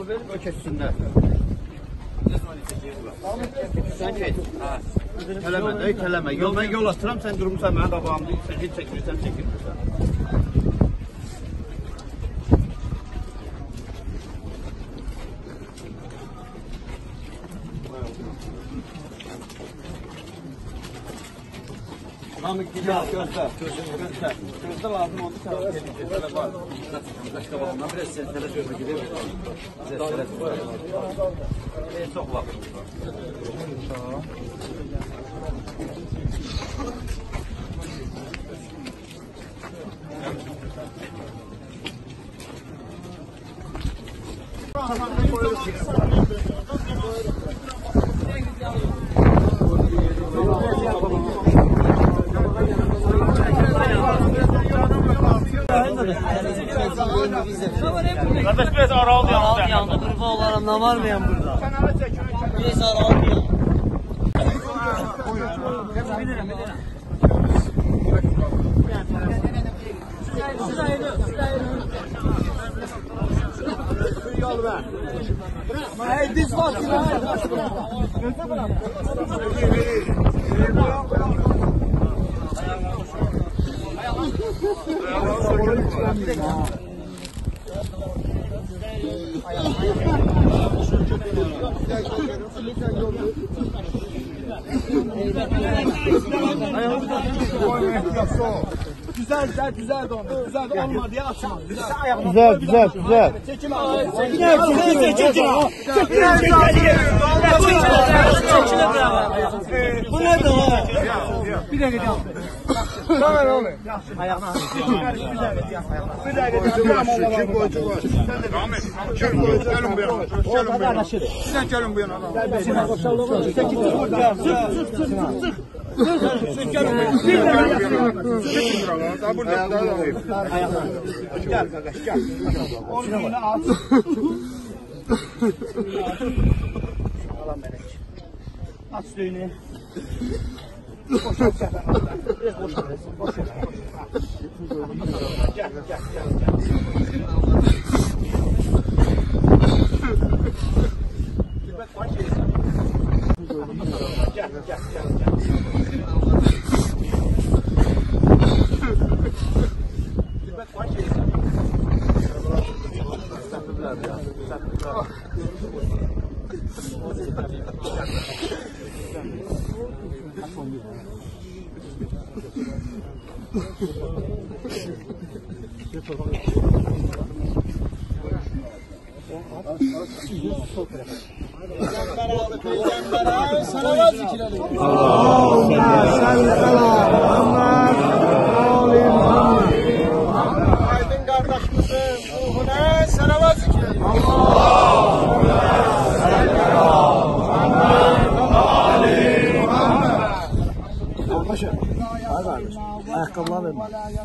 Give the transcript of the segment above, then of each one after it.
yol verib, o keçsinlər. Sən keç. Tələmə, tələmə. Mən yol atıram, sən durmuşsan mənə qabağımda. Sən heç çəkmirsən, çəkilmirsən. Namık gidiyor, gözler. Gözler lazım oldu. Gözler var. Başka balondan biraz seslere sözü gidiyor. Seslere sözü. Çok var. Kardeş biraz aralı yandı. Yandı, kurban olarak ne var mı yan burada? Biraz aralı yandı. Hey, biz var ki Güzel dondu. Güzel de olmadı ya açma. Güzel. Bu ne de o? Bir dakika devam. Tamam oğlum. Ayağına. Bir dakika. Kim koyucu var? Kim koyucu? Gelin bu yana. Gelin bu yana. Gel kardeş gel. Onu al. Aç düğünü. Boşalt sefer. Boşalt. Gel. Aydın kardeşimizin ruhuna salavat zikredelim. Ayakkabılar verin.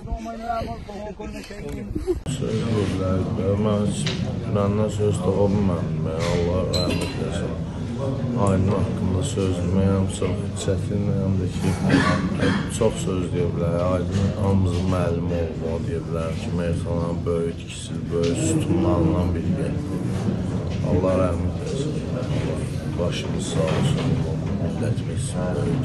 Söylürlər, mən məndən söz tapılmadım, Allah rəhmət eləsin. Aydın haqqında söz deməyəm, çox çətin, həm də ki, çox söz deyə bilər. Aydın hamımızın müəllimi olmalı deyə bilər ki, meyxananın böyük, kiçik, böyük sütunlarından biri. Allah rəhmət eləsin. Başımız sağ olsun, millətimiz böyük.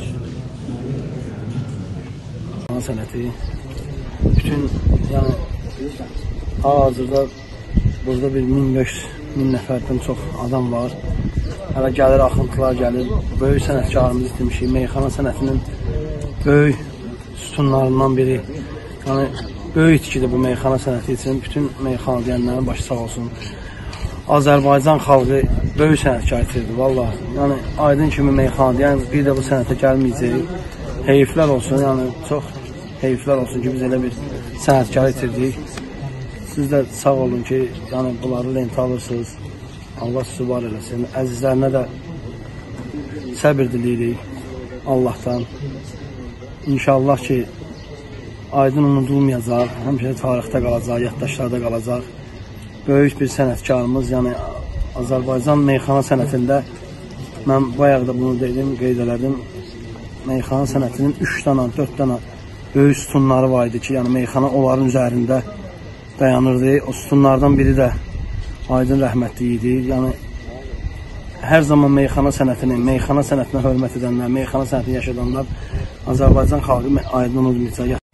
Sənəti bütün yəni hal-hazırda burada bir 1500 nəfərdən çox adam var. Hələ gəlir, axıntılar gəlir. Böyük sənətkarımızı itirmişik. Meyxana sənətinin böyük sütunlarından biri. Yəni böyük itkidir bu meyxana sənəti üçün. Bütün meyxana deyənlərin başı sağ olsun. Azərbaycan xalqı böyük sənətkar itirdi. Valla yəni Aydın kimi meyxana deyən bir də bu sənətə gəlməyəcək. Heyiflər olsun, yəni çox heyiflər olsun ki, biz elə bir sənətkar itirdik. Siz də sağ olun ki, yəni bunları lentə alırsınız. Allah sizi var eləsin. Əzizlərinə də səbir diləyirik Allahdan. İnşallah ki, Aydın unudulmayacaq, həmişə tarixdə qalacaq, yaddaşlarda qalacaq. Böyük bir sənətkarımız, yəni Azərbaycan meyxana sənətində, mən bayaq da bunu dedim, qeyd elədim. Meyxana sənətinin 3 dənə, 4 dənə böyük sütunları var idi ki, yəni meyxana onların üzərində dayanırdı. O sütunlardan biri də Aydın rəhmətli idi. Yəni hər zaman meyxana sənətinə hörmət edənlər, meyxana sənətini yaşadanlar Azərbaycan xalqı Aydın unutmayacaq.